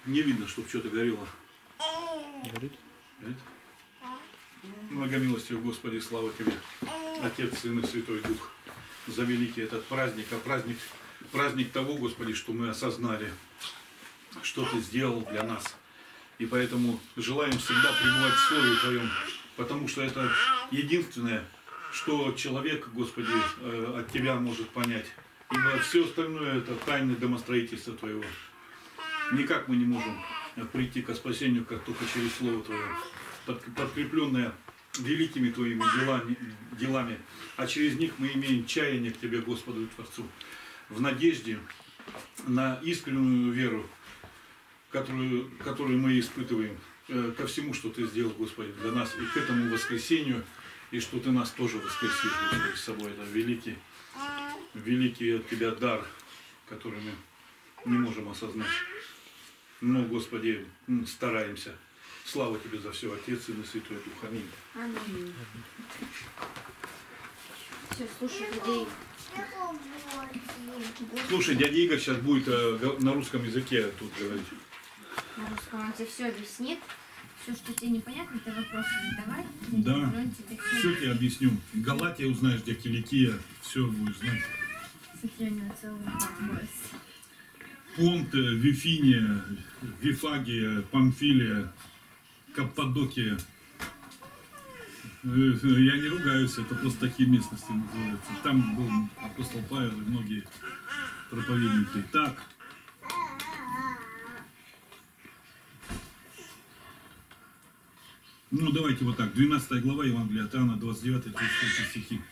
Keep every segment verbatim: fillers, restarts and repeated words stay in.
Не видно, чтобы что-то горело. Горит? Горит? Многомилостивый Господи, слава Тебе, Отец, Сын и Святой Дух, за великий этот праздник, а праздник, праздник того, Господи, что мы осознали, что Ты сделал для нас. И поэтому желаем всегда пребывать в Слове Твоем, потому что это единственное, что человек, Господи, от Тебя может понять. Ибо все остальное это тайны домостроительства Твоего. Никак мы не можем прийти к спасению, как только через Слово Твое, подкрепленное великими Твоими делами, делами, а через них мы имеем чаяние к Тебе, Господу и Творцу, в надежде на искреннюю веру, которую, которую мы испытываем э, ко всему, что Ты сделал, Господи, для нас, и к этому воскресению, и что Ты нас тоже воскресишь, Господи, с собой. Это великий, великий от Тебя дар, который мы не можем осознать. Но, Господи, стараемся. Слава Тебе за все, Отец, Сын и Святой Дух. Аминь. Аминь. Все, слушай, людей. Слушай, дядя Игорь сейчас будет э, на русском языке тут говорить. На русском он тебе все объяснит. Все, что тебе непонятно, ты вопросы задавай. Да, все тебе объясню. Галатия узнаешь, где Киликия, все будешь знать. Смотри, у него целый вопрос. Понт, Вифиния, Вифагия, Памфилия, Каппадокия. Я не ругаюсь, это просто такие местности называются. Там был апостол Павел и многие проповедники. Так. Ну, давайте вот так. двенадцатая глава Евангелия от Иоанна, двадцать девятый тридцать третий стихи.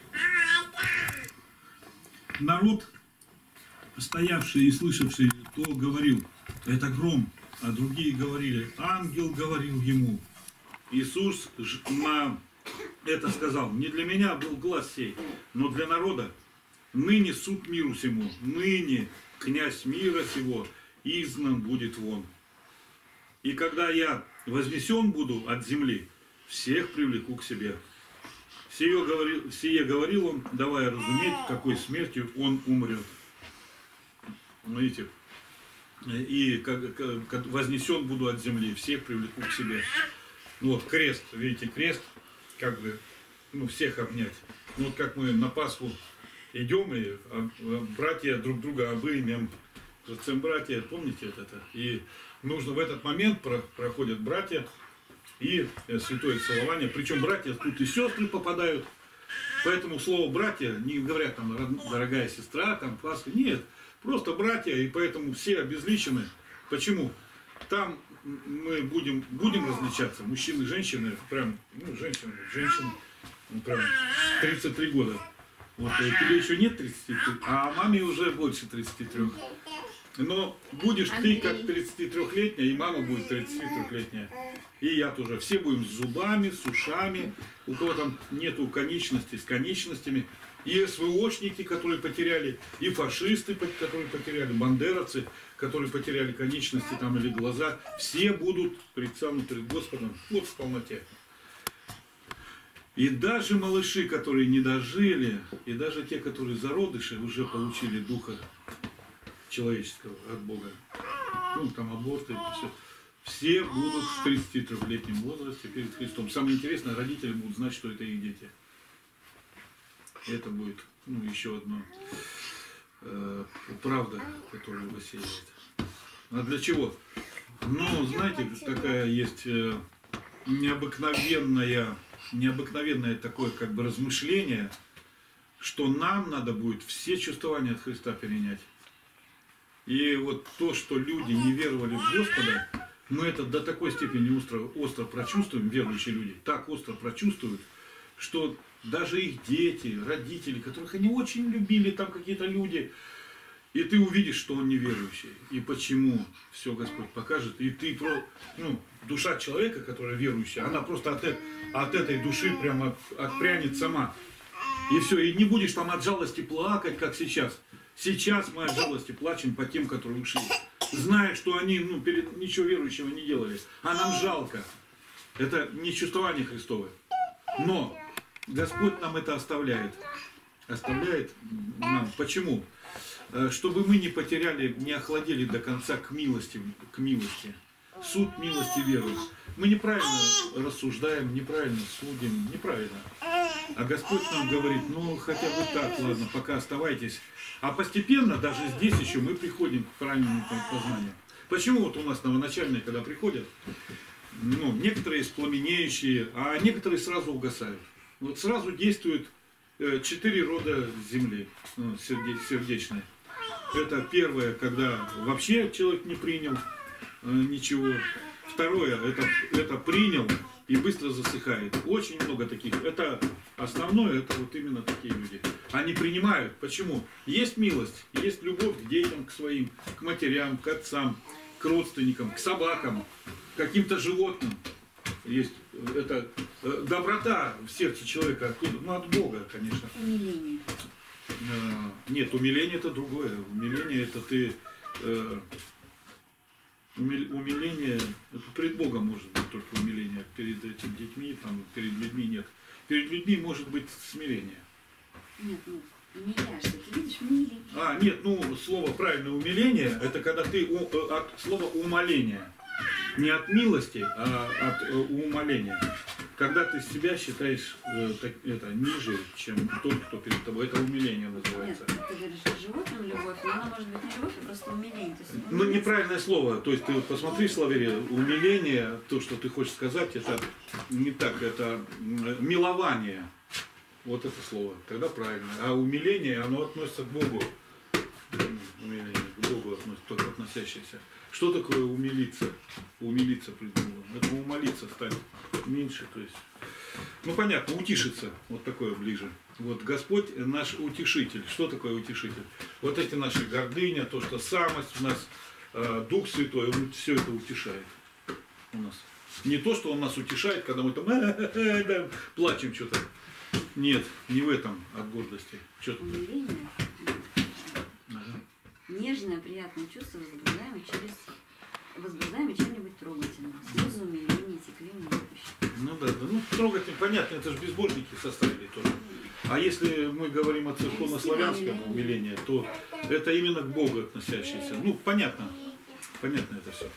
Народ, стоявший и слышавший, то говорил: это гром, а другие говорили: ангел говорил ему. Иисус на это сказал: не для меня был глас сей, но для народа. Ныне суд миру сему, ныне князь мира сего изгнан будет вон. И когда я вознесен буду от земли, всех привлеку к себе. Сие говорил, сие говорил он, давая разуметь, какой смертью он умрет. Видите? И как, как вознесен буду от земли, всех привлеку к себе. Вот крест, видите, крест, как бы, ну, всех обнять. Ну, вот как мы на Пасху идем, и братья друг друга обымем, братья, помните это? И нужно в этот момент проходят братья и святое целование. Причем братья тут и сестры попадают. Поэтому слово братья не говорят там дорогая сестра, там Пасха. Нет, просто братья, и поэтому все обезличены. Почему? Там мы будем, будем различаться, мужчины, женщины, прям, ну, женщины, женщины, ну, прям тридцать три года. Вот, тебе еще нет тридцати трёх, а маме уже больше тридцати трёх. Но будешь ты как тридцатитрёхлетняя, и мама будет тридцатитрёхлетняя. И я тоже. Все будем с зубами, с ушами. У кого там нету конечностей, с конечностями. И СВОшники, которые потеряли, и фашисты, которые потеряли, бандеровцы, которые потеряли конечности там или глаза. Все будут предстанут перед Господом вот в полноте. И даже малыши, которые не дожили, и даже те, которые зародыши, уже получили духа человеческого от Бога. Ну, там аборты, все. Все будут в тридцатитрёхлетнем возрасте перед Христом. Самое интересное, родители будут знать, что это их дети. И это будет, ну, еще одно э, правда, которую высеивает. А для чего? Ну, знаете, такая есть э, необыкновенная, необыкновенное такое как бы размышление, что нам надо будет все чувствования от Христа перенять. И вот то, что люди не веровали в Господа, мы это до такой степени остро, остро прочувствуем, верующие люди, так остро прочувствуют, что даже их дети, родители, которых они очень любили, там какие-то люди, и ты увидишь, что он неверующий. И почему все Господь покажет. И ты, ну, душа человека, которая верующая, она просто от, от этой души прямо отпрянет сама. И все, и не будешь там от жалости плакать, как сейчас. Сейчас мы от жалости плачем по тем, которые ушли. Зная, что они, ну, перед ничего верующего не делали. А нам жалко. Это не чувствование Христовое. Но Господь нам это оставляет. Оставляет нам. Почему? чтобы мы не потеряли, не охладели до конца к милости, к милости. Суд милости веры. Мы неправильно рассуждаем, неправильно судим, неправильно. А Господь нам говорит, ну хотя бы так, ладно, пока оставайтесь. А постепенно, даже здесь еще мы приходим к правильному познанию. Почему вот у нас новоначальные, когда приходят, ну, некоторые пламенеющие, а некоторые сразу угасают. Вот сразу действуют четыре рода земли, ну, сердечные. Это первое, когда вообще человек не принял ничего. Второе, это, это принял и быстро засыхает. Очень много таких. Это основное, это вот именно такие люди. Они принимают. Почему? Есть милость, есть любовь к детям, к своим, к матерям, к отцам, к родственникам, к собакам, к каким-то животным. Есть это доброта в сердце человека. Откуда? Ну, от Бога, конечно. Умиление. Нет, умиление это другое. Умиление это ты... Умиление, это пред Богом может быть только умиление, перед этими детьми, там, перед людьми нет. Перед людьми может быть смирение. Нет, ну, умиляешься, ты видишь, умиление. А, нет, ну, слово правильное умиление, это когда ты от слова умоления. Не от милости, а от умоления. Когда ты себя считаешь э, так, это, ниже, чем тот, кто перед тобой. Это умиление называется. Нет, ты говоришь, животным любовь, но она может быть не любовь, а просто умиление. То есть, ну, неправильное слово. То есть ты вот посмотри в словаре, умиление, то, что ты хочешь сказать, это не так, это милование. Вот это слово. Тогда правильно. А умиление, оно относится к Богу. Умиление к Богу относится, только относящееся. Что такое умилиться? Умилиться пред Богом. Это умолиться, стать меньше, то есть. Ну понятно, утишиться. Вот такое ближе. Вот Господь наш утешитель. Что такое утешитель? Вот эти наши гордыня, то, что самость у нас, э, Дух Святой, Он все это утешает у нас. Не то, что Он нас утешает, когда мы там да, плачем что-то. Нет, не в этом от гордости. Что-то. Умиление. Нежное, приятное чувство, возбуждаемое через возбуждаемое чем-нибудь трогательным. Слезы, умиление, текли, любящие. Ну да, да, ну трогательно, понятно, это же безбожники составили тоже. А если мы говорим о церковно-славянском умилении, то это именно к Богу относящееся. Ну, понятно, понятно это все.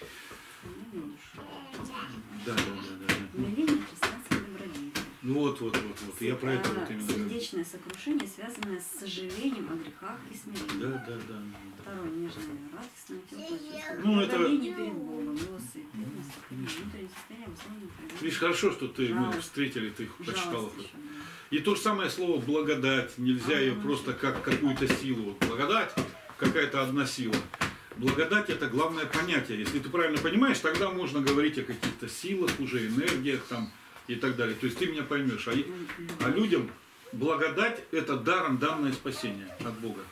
Да, да, да, да. Умиление христианской добродетели. Вот, вот, вот, вот. Я про это вот именно говорю. Сердечное сокрушение, связанное с сожалением о грехах и смирением. Да, да, да. Второе, нежное, радостное, теплое чувство. Ну, это... Благодарение перед Богом, милости, преданность, внутреннее состояние, обусловленное. Видишь, хорошо, что ты, мы встретили, ты их прочитал. И то же самое слово благодать. Нельзя ее просто как какую-то силу. Благодать какая-то одна сила. Благодать это главное понятие. Если ты правильно понимаешь, тогда можно говорить о каких-то силах, уже энергиях там и так далее. То есть ты меня поймешь. А, а людям благодать это даром данное спасение от Бога.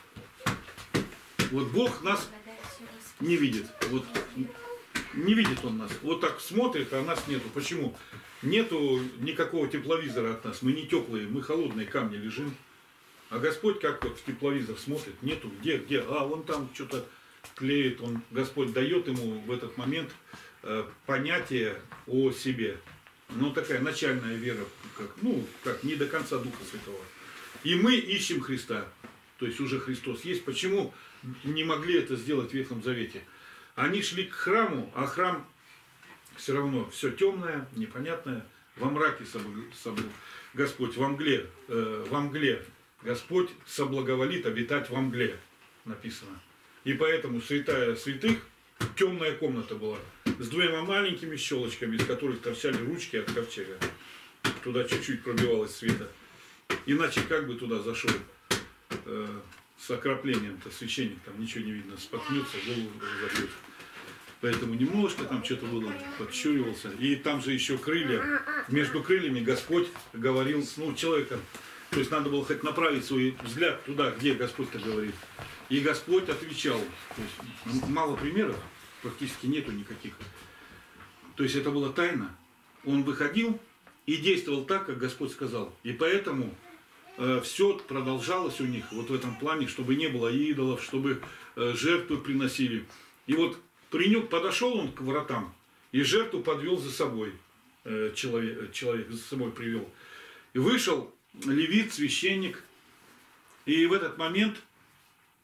Вот Бог нас не видит. Вот не видит Он нас. Вот так смотрит, а нас нету. Почему? Нету никакого тепловизора от нас. Мы не теплые, мы холодные камни лежим. А Господь как вот в тепловизор смотрит, нету, где, где, а вон там что-то клеит. Он, Господь дает ему в этот момент э, понятие о себе. Ну, такая начальная вера, как, ну, как не до конца Духа Святого. И мы ищем Христа. То есть уже Христос есть. Почему не могли это сделать в Ветхом Завете? Они шли к храму, а храм все равно все темное, непонятное. Во мраке собыл Господь, во мгле, э, во мгле Господь соблаговолит обитать во мгле, написано. И поэтому святая святых, темная комната была, с двумя маленькими щелочками, из которых торчали ручки от ковчега. Туда чуть-чуть пробивалось света. Иначе как бы туда зашел э, с окроплением-то священник, там ничего не видно, споткнется, голову забьет. Поэтому немножко там что-то было, подщуривался. И там же еще крылья. Между крыльями Господь говорил, ну, человеком. То есть надо было хоть направить свой взгляд туда, где Господь-то говорит. И Господь отвечал. То есть мало примеров, практически нету никаких. То есть это была тайна. Он выходил и действовал так, как Господь сказал. И поэтому э, все продолжалось у них вот в этом плане, чтобы не было идолов, чтобы э, жертвы приносили. И вот принюк, подошел он к вратам и жертву подвел за собой. Э, человек, человек за собой привел. И вышел левит, священник. И в этот момент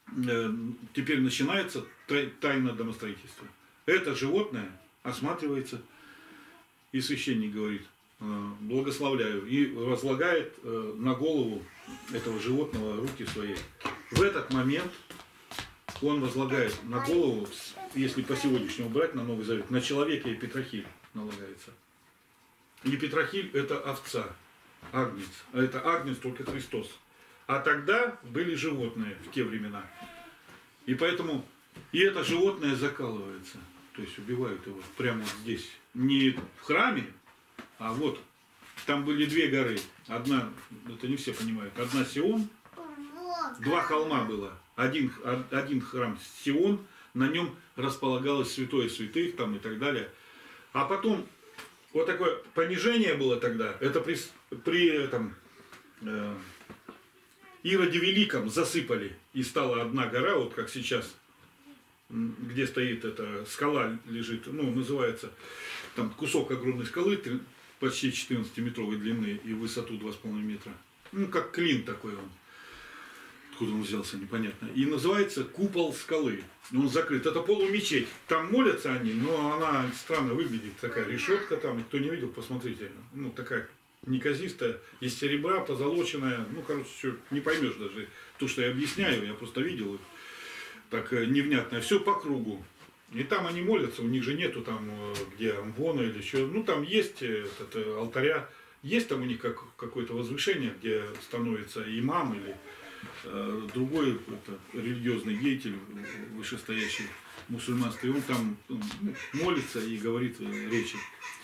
э, теперь начинается тайна домостроительства. Это животное осматривается, и священник говорит, э, благословляю, и возлагает э, на голову этого животного руки свои. В этот момент он возлагает на голову, если по сегодняшнему брать на Новый Завет, на человека и Петрахиль налагается. И Петрахиль это овца, агнец. А это агнец только Христос. А тогда были животные в те времена. И поэтому и это животное закалывается. То есть убивают его прямо вот здесь. Не в храме, а вот. Там были две горы. Одна, это не все понимают, одна Сион, два холма было. Один, один храм Сион, на нем располагалось святое святых там и так далее. А потом вот такое понижение было тогда. Это при, при этом э, Ироде Великом засыпали. И стала одна гора, вот как сейчас, где стоит эта скала лежит, ну, называется, там кусок огромной скалы, почти четырнадцатиметровой длины и высоту два с половиной метра. Ну, как клин такой он. Откуда он взялся, непонятно. И называется купол скалы. Он закрыт. Это полумечеть. Там молятся они, но она странно выглядит. Такая решетка там. Кто не видел, посмотрите. Ну, такая неказистая. Из серебра, позолоченная. Ну, короче, все не поймешь даже. То, что я объясняю, я просто видел их. Так невнятно. Все по кругу. И там они молятся. У них же нету там, где амвона или еще. Ну, там есть этот, алтаря. Есть там у них как, какое-то возвышение, где становится имам или другой это, религиозный деятель, вышестоящий мусульманский, он там ну, молится и говорит речи.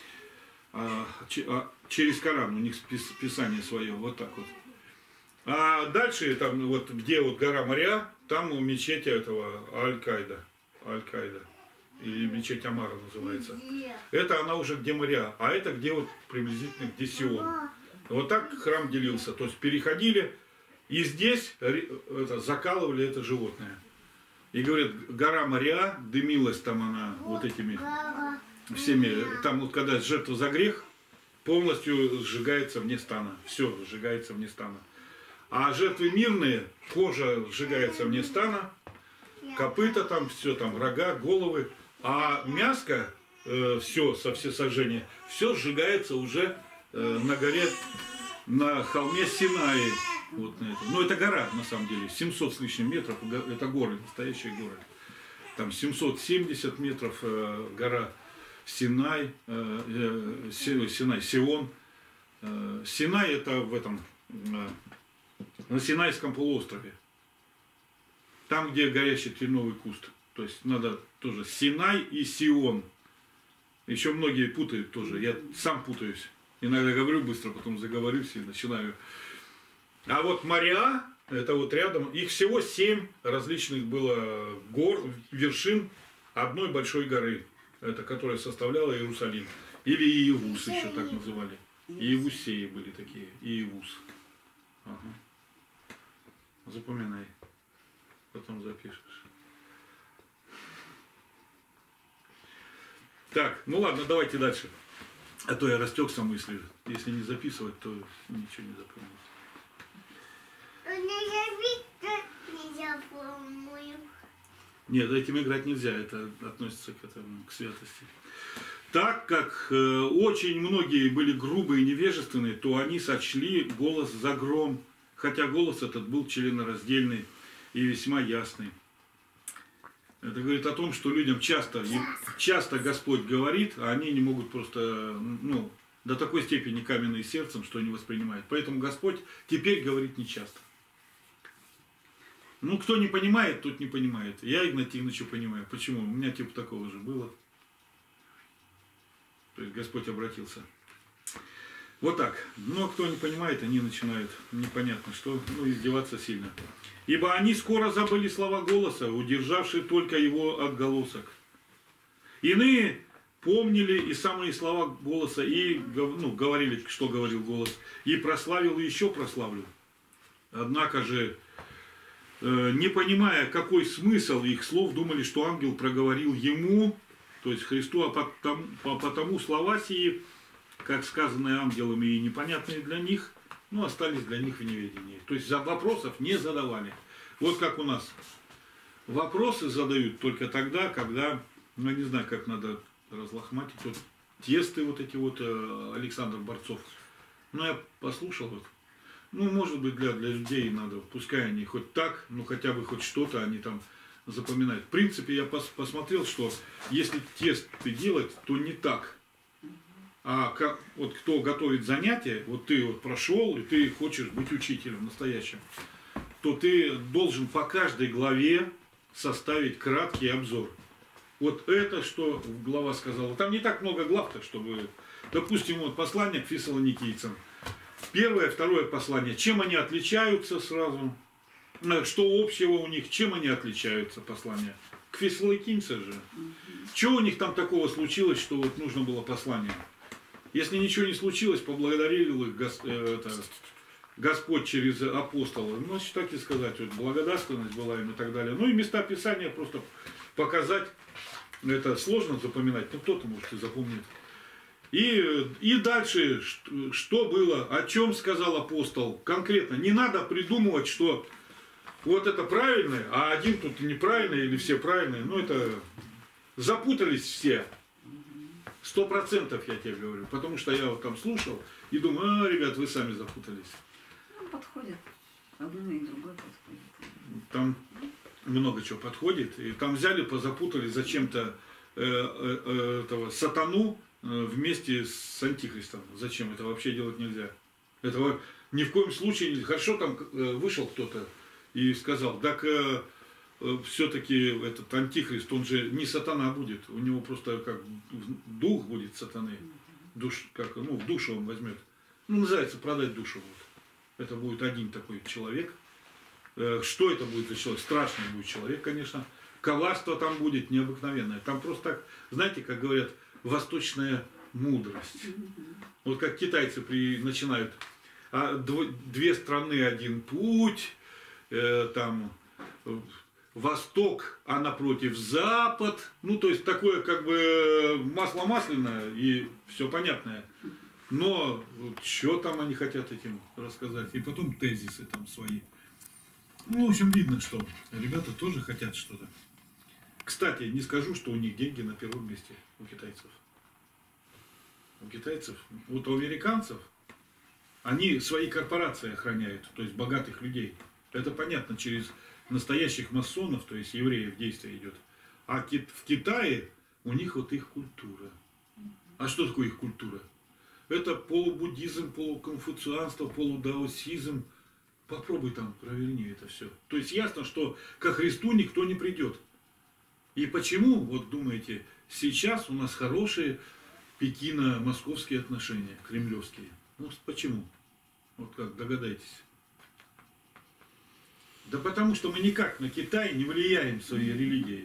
А, а, через Коран у них писание свое, вот так вот. А дальше, там, вот, где вот гора Моря, там у мечети этого Аль-Каида, Аль-Каида, или мечеть Амара называется. Это она уже где Моря, а это где вот приблизительно где Сион. Вот так храм делился, то есть переходили. И здесь это, закалывали это животное. И говорят, гора Моря, дымилась там она вот этими всеми. Там вот когда жертва за грех, полностью сжигается вне стана. Все сжигается вне стана. А жертвы мирные, кожа сжигается вне стана, копыта там, все там, рога, головы. А мяско, э, все, со всесожжения, все сжигается уже э, на горе, на холме Синаи. Вот на это. Но это гора, на самом деле, семьсот с лишним метров, это горы, настоящие горы. Там семьсот семьдесят метров э, гора Синай, э, э, Синай, Сион. Э, Синай это в этом, э, на Синайском полуострове. Там, где горящий кленовый куст. То есть надо тоже Синай и Сион. Еще многие путают тоже, я сам путаюсь. Иногда говорю быстро, потом заговорюсь и начинаю. А вот моря, это вот рядом, их всего семь различных было гор, вершин одной большой горы, это которая составляла Иерусалим. Или Иевус еще так называли. Иевусеи были такие, Иевус. Ага. Запоминай, потом запишешь. Так, ну ладно, давайте дальше. А то я растекся мыслью. Если не записывать, то ничего не запомнить. Нет, этим играть нельзя, это относится к этому, к святости. Так как э, очень многие были грубые и невежественные, то они сочли голос за гром, хотя голос этот был членораздельный и весьма ясный. Это говорит о том, что людям часто, часто Господь говорит, а они не могут просто, ну, до такой степени каменные сердцем, что не воспринимают. Поэтому Господь теперь говорит нечасто. Ну, кто не понимает, тот не понимает. Я, Игнатий Игнатьевич, понимаю. Почему? У меня типа такого же было. То есть Господь обратился. Вот так. Но кто не понимает, они начинают непонятно что, ну, издеваться сильно. Ибо они скоро забыли слова голоса, удержавшие только его отголосок. Иные помнили и самые слова голоса, и ну, говорили, что говорил голос, и прославил, и еще прославлю. Однако же, не понимая, какой смысл их слов, думали, что ангел проговорил ему, то есть Христу, а потому, а потому слова сии, как сказанные ангелами и непонятные для них, ну, остались для них в неведении. То есть за вопросов не задавали. Вот как у нас вопросы задают только тогда, когда, ну, я не знаю, как надо разлохматить. Вот тесты вот эти вот Александр Борцов. Ну, я послушал вот. Ну, может быть, для, для людей надо, пускай они хоть так, ну, хотя бы хоть что-то они там запоминают. В принципе, я пос, посмотрел, что если тесты делать, то не так. А как, вот кто готовит занятия, вот ты вот прошел, и ты хочешь быть учителем настоящим, то ты должен по каждой главе составить краткий обзор. Вот это, что глава сказала. Там не так много глав-то, чтобы... Допустим, вот послание к фессалоникийцам. Первое, второе послание. Чем они отличаются сразу? Что общего у них? Чем они отличаются, послания? К фессалоникийцам же. Что у них там такого случилось, что вот нужно было послание? Если ничего не случилось, поблагодарил их Гос, э, это, Господь через апостола. Ну, значит, так и сказать. Вот, благодарственность была им и так далее. Ну и места Писания просто показать. Это сложно запоминать, но кто-то, может, и запомнит. И, и дальше, что, что было, о чем сказал апостол конкретно. Не надо придумывать, что вот это правильное, а один тут неправильный или все правильные. Ну, это запутались все. Сто процентов я тебе говорю. Потому что я вот там слушал и думаю, а, ребят, вы сами запутались. Ну, подходит. Одно и другое подходит. Там много чего подходит. И там взяли, позапутали зачем-то э, э, э, этого сатану э, вместе с антихристом. Зачем? Это вообще делать нельзя. Этого ни в коем случае нельзя. Хорошо, там э, вышел кто-то и сказал, так э, э, все-таки этот антихрист, он же не сатана будет. У него просто как дух будет сатаны. Душ, как, ну, в душу он возьмет. Ну, называется продать душу. Вот. Это будет один такой человек. Что это будет за человек? Страшный будет человек, конечно. Коварство там будет необыкновенное. Там просто так, знаете, как говорят, восточная мудрость. Вот как китайцы при, начинают. А две страны, один путь. Э, там восток, а напротив запад. Ну, то есть такое как бы масло масляное и все понятное. Но вот, что там они хотят этим рассказать? И потом тезисы там свои. Ну, в общем, видно, что ребята тоже хотят что-то. Кстати, не скажу, что у них деньги на первом месте у китайцев. У китайцев, вот у американцев, они свои корпорации охраняют, то есть богатых людей. Это понятно, через настоящих масонов, то есть евреев действие идет. А в Китае у них вот их культура. А что такое их культура? Это полубуддизм, полуконфуцианство, полудаосизм. Попробуй там, проверни это все. То есть ясно, что ко Христу никто не придет. И почему, вот думаете, сейчас у нас хорошие пекино-московские отношения, кремлевские? Ну, почему? Вот как, догадайтесь. Да потому что мы никак на Китай не влияем своей религией.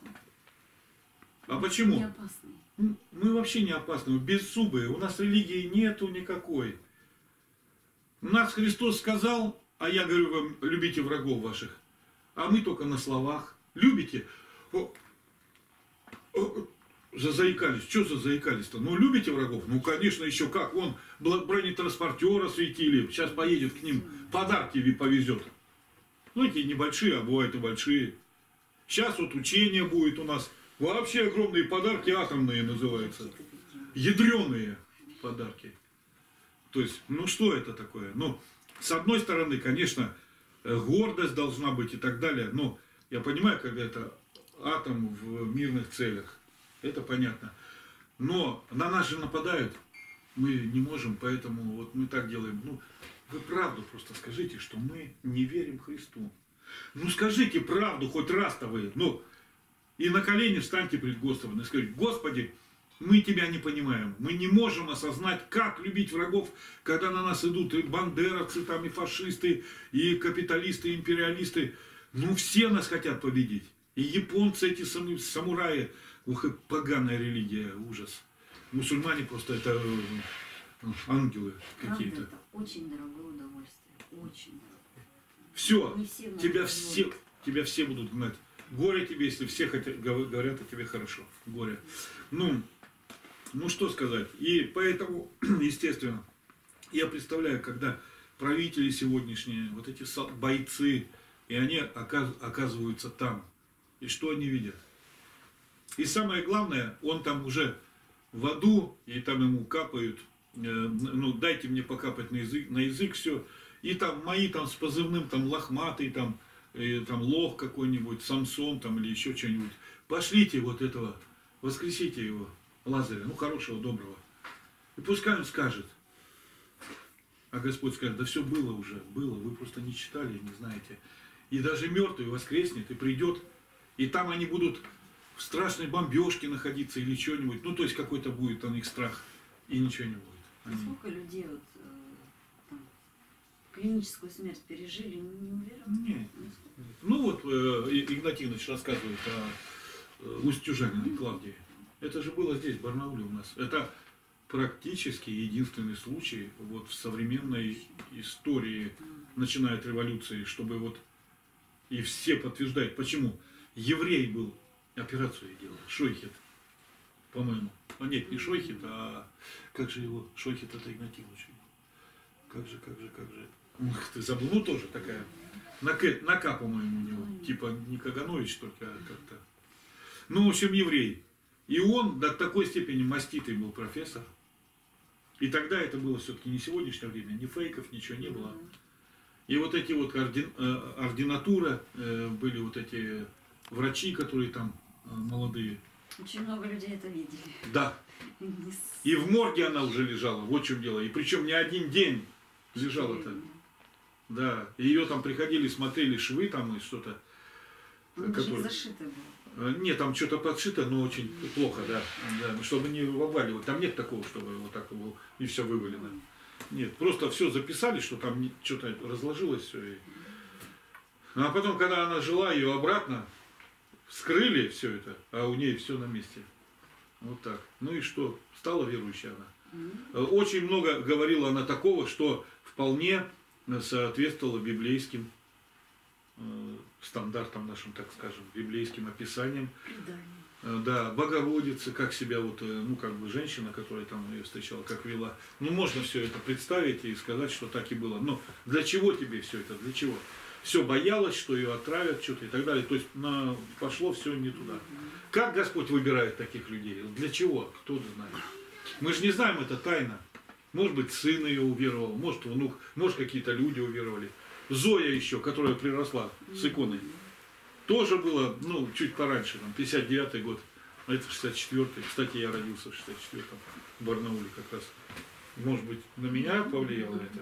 А почему? Не опасный. Мы вообще не опасны, беззубые. У нас религии нету никакой. У нас Христос сказал... А я говорю вам, любите врагов ваших. А мы только на словах. Любите? О, о, зазаикались. Что зазаикались-то? Ну, любите врагов? Ну, конечно, еще как. Вон, бронетранспортера светили. Сейчас поедет к ним, подарки повезет. Ну, эти небольшие, а бывают и большие. Сейчас вот учение будет у нас. Вообще огромные подарки, атомные называются. Ядреные подарки. То есть, ну, что это такое? Ну, с одной стороны, конечно, гордость должна быть и так далее. Но я понимаю, когда это атом в мирных целях. Это понятно. Но на нас же нападают. Мы не можем, поэтому вот мы так делаем. Ну, вы правду просто скажите, что мы не верим Христу. Ну, скажите правду хоть раз-то вы. Ну, и на колени встаньте перед Господом и скажите, Господи, мы Тебя не понимаем. Мы не можем осознать, как любить врагов, когда на нас идут и бандеровцы, там, и фашисты, и капиталисты, и империалисты. Ну, все нас хотят победить. И японцы, эти самураи. Ух, и поганая религия, ужас. Мусульмане просто это ангелы какие-то. Это очень дорогое удовольствие. Очень дорогое. Все, Не все тебя могут все, позволить. тебя все будут гнать. Горе тебе, если все хотят, говорят о тебе хорошо. Горе. Ну, ну что сказать. И поэтому, естественно, я представляю, когда правители сегодняшние, вот эти бойцы, и они оказываются там. И что они видят? И самое главное, он там уже в аду, и там ему капают, э, ну дайте мне покапать на язык, на язык все. И там мои там с позывным, там лохматый, там, э, там лох какой-нибудь, Самсон там или еще что-нибудь. Пошлите вот этого, воскресите его, Лазаря, ну хорошего, доброго. И пускай он скажет. А Господь скажет, да все было уже, было, вы просто не читали, не знаете. И даже мертвый воскреснет и придет, и там они будут в страшной бомбежке находиться или что-нибудь. Ну, то есть какой-то будет у них страх, и ничего не будет. Они... Сколько людей вот, э, там, клиническую смерть пережили, не уверен? Нет. Ну вот э, Игнатий Иванович рассказывает о э, Устюжаниной Клавдии. Это же было здесь, в Барнауле у нас. Это практически единственный случай вот в современной истории, начиная от революции, чтобы вот и все подтверждают. Почему? Еврей был, операцию делал, Шойхет, по-моему. А нет, не Шойхет, а как же его, Шойхет это Игнатий Иванович. Как же, как же, как же. Ух ты, забыл, ну тоже такая, на К, на К, по-моему, у него, типа не Каганович, только как-то. Ну, в общем, еврей. И он до такой степени маститый был профессор. И тогда это было все-таки не сегодняшнее время, ни фейков, ничего не было. И вот эти вот ордин, ординатура, были вот эти врачи, которые там молодые. Очень много людей это видели. Да. И в морге она уже лежала, вот в чем дело. И причем не один день лежала-то. Да. И ее там приходили, смотрели швы там и что-то. Ну, который... зашито было. Нет, там что-то подшито, но очень плохо, да. Да. Чтобы не вываливать. Там нет такого, чтобы вот так было и все вывалено. Нет, просто все записали, что там что-то разложилось все. И... А потом, когда она жила, ее обратно вскрыли все это, а у нее все на месте. Вот так. Ну и что? Стала верующей она. Очень много говорила она такого, что вполне соответствовало библейским стандартам нашим, так скажем, библейским описаниям. Предание. Да, Богородица, как себя вот, ну как бы женщина, которая там ее встречала, как вела. Ну можно все это представить и сказать, что так и было. Но для чего тебе все это? Для чего? Все боялась, что ее отравят, что-то и так далее. То есть на, пошло все не туда. Как Господь выбирает таких людей? Для чего? Кто знает? Мы же не знаем, это тайна. Может быть, сын ее уверовал, может внук, может какие-то люди уверовали. Зоя еще, которая приросла с иконой, тоже было, ну, чуть пораньше, там, пятьдесят девятый год, а это шестьдесят четвёртый. Кстати, я родился в шестьдесят четвёртом в Барнауле как раз. Может быть, на меня повлияло это?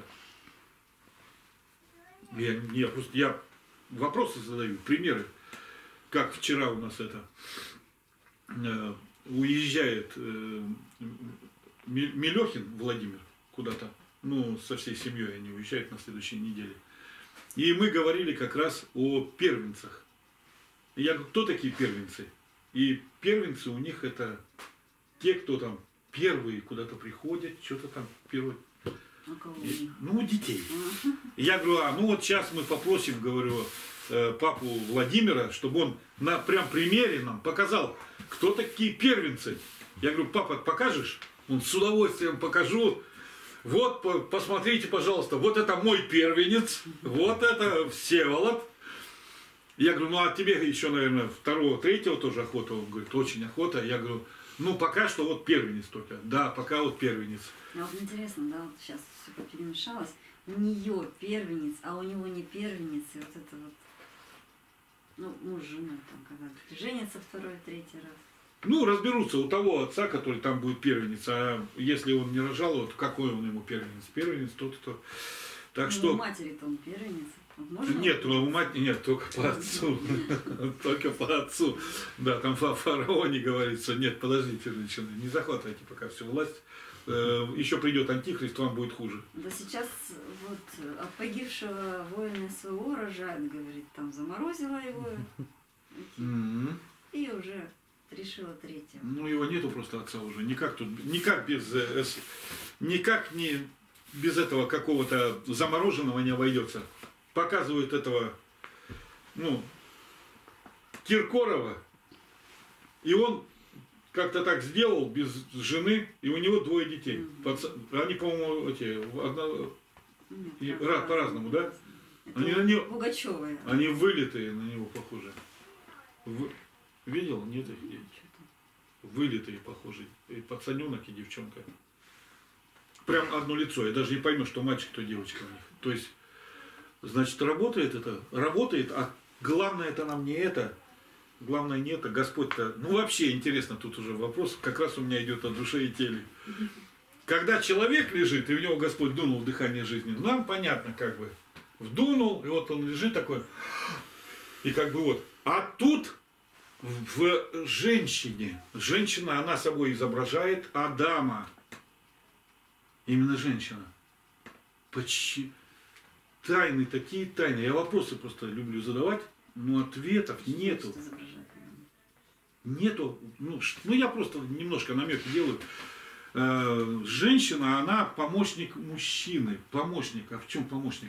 Я, я просто, я вопросы задаю, примеры. Как вчера у нас это, э, уезжает э, Мелехин Владимир куда-то, ну, со всей семьей они уезжают на следующей неделе. И мы говорили как раз о первенцах. Я говорю, кто такие первенцы? И первенцы у них это те, кто там первые куда-то приходят, что-то там первые. И, ну, детей. И я говорю, а ну вот сейчас мы попросим, говорю, папу Владимира, чтобы он на прям примере нам показал, кто такие первенцы. Я говорю, папа, покажешь? Он с удовольствием покажу. Вот, посмотрите, пожалуйста, вот это мой первенец, вот это Всеволод. Я говорю, ну а тебе еще, наверное, второго, третьего тоже охота? Он говорит, очень охота. Я говорю, ну пока что вот первенец только. Да, пока вот первенец. А вот интересно, да, вот сейчас все перемешалось. У нее первенец, а у него не первенец. И вот это вот, ну, муж с женой там когда-то женятся второй, третий раз. Ну, разберутся у того отца, который там будет первенец, а если он не рожал, то какой он ему первенец? Первенец тот, кто... Так ну, что... у матери-то он первенец. Можно нет, у матери нет, только по отцу. Только по отцу. Да, там о фараоне говорится. Нет, подождите, не захватывайте пока всю власть. Еще придет антихрист, вам будет хуже. Да сейчас вот от погибшего воина своего рожает, говорит, там заморозила его. И уже... решила третьего. Ну, его нету просто отца уже. Никак тут, никак без, никак не без этого какого-то замороженного не обойдется. Показывают этого, ну, Киркорова, и он как-то так сделал без жены, и у него двое детей. Mm-hmm. Они, по-моему, эти, одно, Нет, и, по-разному, да? Это Они, на него, Пугачёвые. они вылитые на него похожи. В... Видел? Нет их где? Вылитые, похожие. И пацаненок, и девчонка. Прям одно лицо. Я даже не пойму, что мальчик, то девочка у них. То есть, значит, работает это? Работает, а главное это нам не это. Главное не это. Господь-то... Ну, вообще интересно тут уже вопрос. Как раз у меня идет о душе и теле. Когда человек лежит, и в него Господь дунул в дыхание жизни, нам понятно, как бы. Вдунул, и вот он лежит такой. И как бы вот. А тут... В женщине, женщина, она собой изображает Адама. Именно женщина. Почти тайны, такие тайны. Я вопросы просто люблю задавать, но ответов нету. Нету. Ну, ну я просто немножко намеки делаю. Женщина, она помощник мужчины. Помощник. А в чем помощник?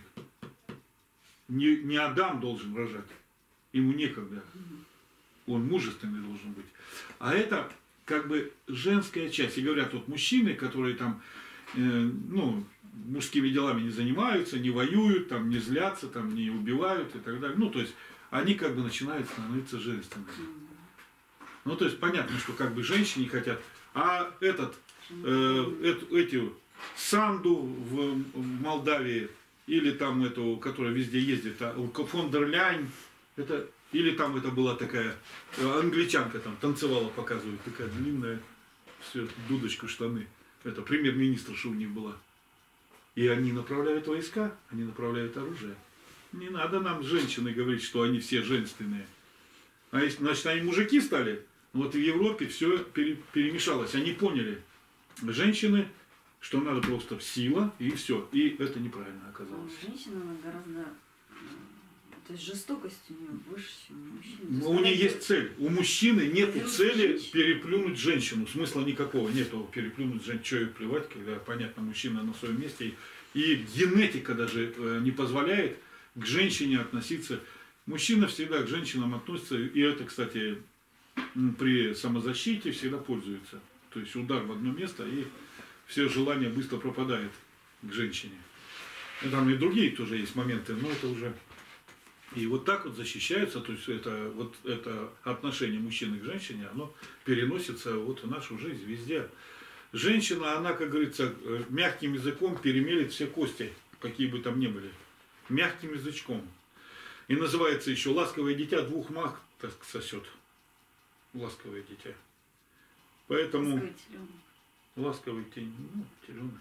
Не, не Адам должен рожать. Ему некогда. Он мужественный должен быть. А это как бы женская часть. И говорят, вот мужчины, которые там, э, ну, мужскими делами не занимаются, не воюют, там, не злятся, там, не убивают и так далее. Ну, то есть, они как бы начинают становиться женственными. Ну, то есть, понятно, что как бы женщины хотят. А этот, э, эту, эти, Санду в, в Молдавии, или там эту, которая везде ездит, а, фон дер Ляйн, это... Или там это была такая англичанка, там танцевала, показывает, такая длинная, все, дудочка, штаны. Это премьер-министрша у них была. И они направляют войска, они направляют оружие. Не надо нам, женщины, говорить, что они все женственные. А если, значит, они мужики стали, вот в Европе все пере, перемешалось. Они поняли, женщины, что надо просто сила, и все. И это неправильно оказалось. Женщина, она гораздо... То есть жестокость у нее выше, чем у мужчин. Но у нее есть цель. У мужчины нет цели переплюнуть женщину. Смысла никакого нету переплюнуть женщину. Что ей плевать, когда, понятно, мужчина на своем месте. И генетика даже не позволяет к женщине относиться. Мужчина всегда к женщинам относится. И это, кстати, при самозащите всегда пользуется. То есть удар в одно место, и все желание быстро пропадает к женщине. И там и другие тоже есть моменты, но это уже... И вот так вот защищаются, то есть это, вот это отношение мужчины к женщине, оно переносится вот в нашу жизнь везде. Женщина, она, как говорится, мягким языком перемелет все кости, какие бы там ни были. Мягким язычком. И называется еще ласковое дитя двух мах так сосет. Ласковое дитя. Поэтому... Ласковый тень, ну, теленок.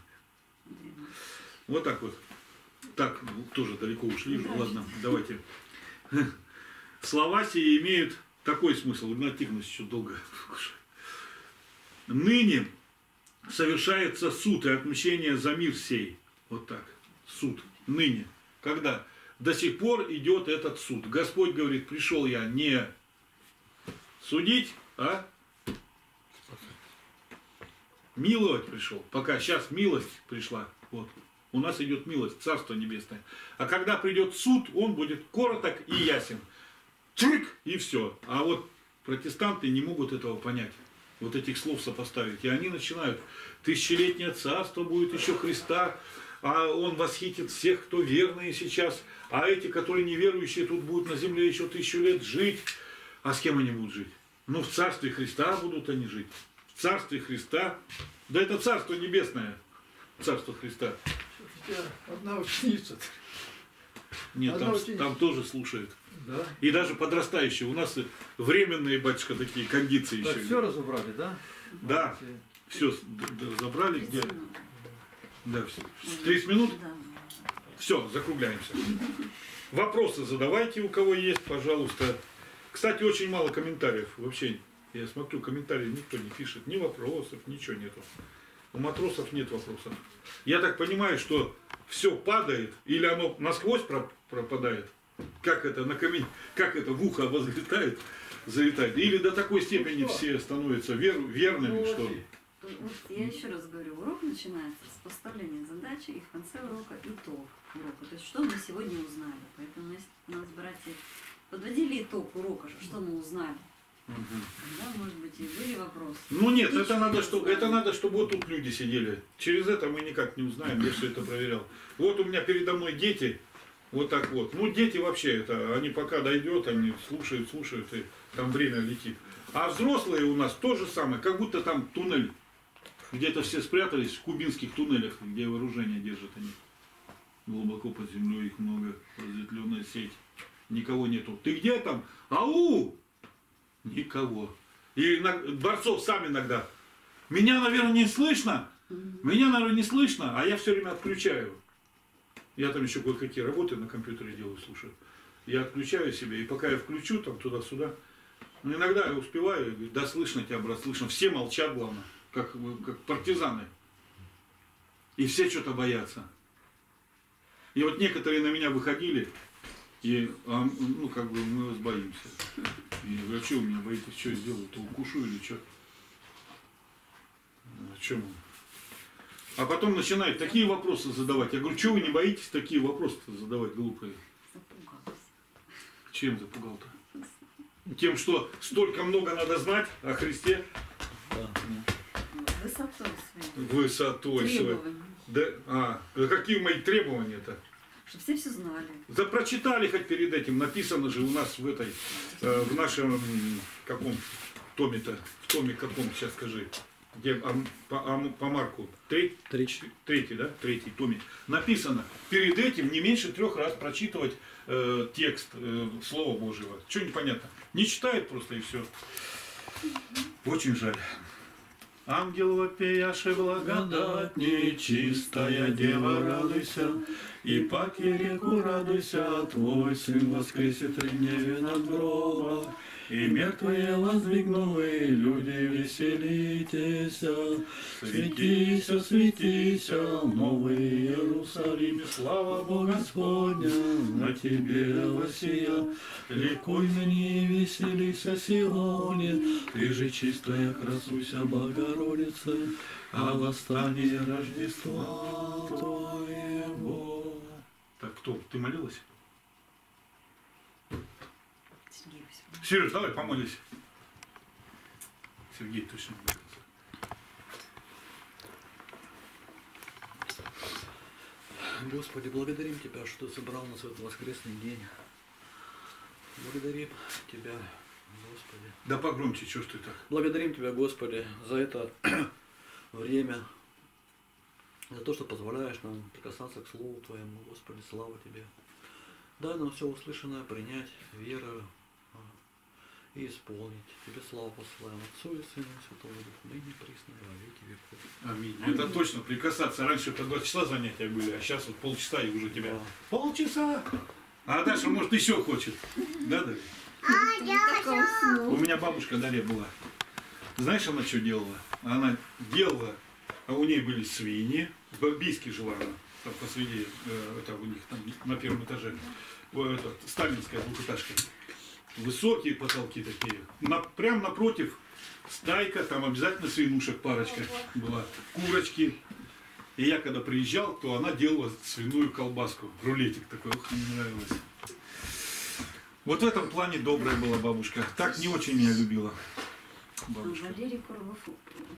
Вот так вот. Так, тоже далеко ушли. Да, ладно, давайте. Слова сии имеют такой смысл. Игнат Тихонович еще долго. Ныне совершается суд и отмщение за мир сей. Вот так. Суд. Ныне. Когда? До сих пор идет этот суд. Господь говорит, пришел я не судить, а миловать пришел. Пока сейчас милость пришла. Вот. У нас идет милость, Царство Небесное. А когда придет суд, он будет короток и ясен. Чик! И все. А вот протестанты не могут этого понять. Вот этих слов сопоставить. И они начинают. Тысячелетнее царство будет еще Христа. А он восхитит всех, кто верные сейчас. А эти, которые неверующие, тут будут на земле еще тысячу лет жить. А с кем они будут жить? Ну, в Царстве Христа будут они жить. В Царстве Христа. Да это Царство Небесное. Царство Христа. Одна ученица. Нет, Одна там, ученица. там тоже слушают. Да? И даже подрастающие. У нас временные, батюшка, такие кондиции Так еще. все разобрали, да? Да. Все разобрали. Где? Да, все. тридцать минут? Все, закругляемся. Вопросы задавайте, у кого есть, пожалуйста. Кстати, очень мало комментариев. Вообще, я смотрю, комментарии никто не пишет. Ни вопросов, ничего нету. У матросов нет вопросов. Я так понимаю, что все падает, или оно насквозь пропадает. Как это на камень, как это в ухо возлетает, залетает. Или до такой степени все становятся вер, верными, ну, что... Вот я еще раз говорю, урок начинается с поставления задачи, и в конце урока итог урока. То есть, что мы сегодня узнали. Поэтому если у нас братья подводили итог урока, что мы узнали. Угу. Да, может быть, и были вопросы. Ну нет, и это надо, что, это надо, чтобы вот тут люди сидели. Через это мы никак не узнаем, я все это проверял. Вот у меня передо мной дети, Вот так вот. Ну, дети вообще, это, они пока дойдет, они слушают, слушают, и там время летит. А взрослые у нас то же самое, как будто там туннель. Где-то все спрятались в кубинских туннелях, где вооружение держат они. Глубоко под землей их много, разветвленная сеть. Никого нету. Ты где там? Ау! Никого. И на, борцов сам иногда. Меня, наверное, не слышно. Меня, наверное, не слышно, а я все время отключаю. Я там еще кое-какие работы на компьютере делаю, слушаю. Я отключаю себя, и пока я включу там туда-сюда, ну, иногда я успеваю, и говорю, да слышно тебя, брат, слышно. Все молчат, главное, как, как партизаны. И все что-то боятся. И вот некоторые на меня выходили, и, а, ну, как бы, мы вас боимся. И я говорю, а что вы меня боитесь, что я сделаю, то укушу или что? О чем он? А потом начинают такие вопросы задавать. Я говорю, что вы не боитесь такие вопросы задавать глупые? Запугалась. Чем запугал-то? Тем, что столько много надо знать о Христе. Да. Высотой своей. Высотой своей. Требований. Да, а, какие мои требования-то? Чтобы все все знали. Да прочитали хоть перед этим. Написано же у нас в этой, э, в нашем, м, каком томе-то, в томе каком, сейчас скажи, где ам- по, ам- по марку, Треть- Третий. третий, да, третий томе, написано, перед этим не меньше трех раз прочитывать э, текст э, Слова Божьего. Что непонятно? Не читает просто и все. Очень жаль. Ангел вопияши благодать, нечистая дева, радуйся, и паки реку радуйся, твой сын воскресит в гневе над гроба, и мертвые воздвигнули, люди веселитесь, светися, светися, новый Иерусалим, слава Бога Господня, на тебе воссия, ликуй ныне, веселися сегодня, ты же чистая, красуйся, Богородица, а восстание Рождества Твоего. Так, кто? Ты молилась? Сергей Васильевич. Сереж, давай помолись. Сергей точно будет. Господи, благодарим Тебя, что Ты собрал нас в этот воскресный день. Благодарим Тебя, Господи. Да погромче, что ж ты так? Благодарим Тебя, Господи, за это время, за то, что позволяешь нам прикасаться к Слову Твоему. Господи, слава Тебе. Дай нам все услышанное принять верою а, и исполнить. Тебе славу посылаем Отцу и Сыну и Святому Духу, ныне присно и во веки веков. Аминь. Это точно прикасаться. Раньше это два часа занятия были, а сейчас вот полчаса и уже тебя. Да. Полчаса. А Даша, может, еще хочет. Да, Дарья? У меня бабушка Дарья была. Знаешь, она что делала? Она делала, а у ней были свиньи. В Бийске жила она. Там посреди, э, это у них там на первом этаже. Вот это, сталинская двухэтажка. Высокие потолки такие. На, прям напротив стайка, там обязательно свинушек парочка была. Курочки. И я когда приезжал, то она делала свиную колбаску. Рулетик такой, ух, мне нравилось. Вот в этом плане добрая была бабушка. Так не очень меня любила бабушка. Валерий Курлов